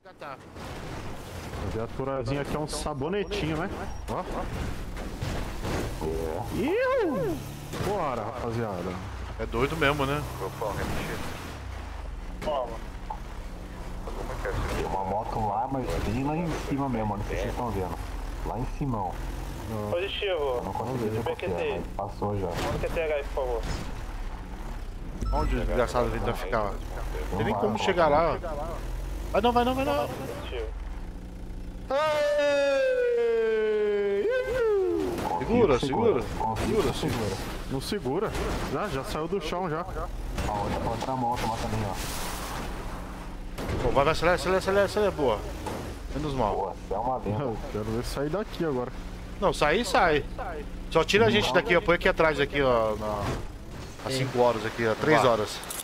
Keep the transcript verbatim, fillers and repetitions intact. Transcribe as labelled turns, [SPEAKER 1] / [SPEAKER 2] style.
[SPEAKER 1] Já tá.
[SPEAKER 2] A viaturazinha aqui é um sabonetinho, né? Ó. Iu! Bora, rapaziada.
[SPEAKER 1] É doido mesmo, né?
[SPEAKER 3] Tem uma moto lá, mas bem lá em cima mesmo, não sei se vocês estão vendo. Lá em cima, ó.
[SPEAKER 4] Positivo.
[SPEAKER 3] Eu não consegui ver qual que é, mas passou já.
[SPEAKER 4] Manda o Q T H aí, por favor.
[SPEAKER 1] Onde o desgraçado ele vai ficar? Não tem nem como chegar lá. Vai não, vai não, vai não.
[SPEAKER 4] Positivo.
[SPEAKER 1] Segura, segura.
[SPEAKER 3] Segura, segura.
[SPEAKER 2] Não segura. Já, já saiu do chão já.
[SPEAKER 3] A outra, a outra moto lá também, ó.
[SPEAKER 1] Pô, vai, vai, acelera, acelera, acelera, acelera, boa. Menos mal.
[SPEAKER 3] Boa, é uma lenda.
[SPEAKER 2] Eu quero ver sair daqui agora.
[SPEAKER 1] Não, sair, sai. Só tira a gente daqui, ó. Põe aqui atrás, aqui, ó. Na... Às cinco horas aqui, ó. três horas.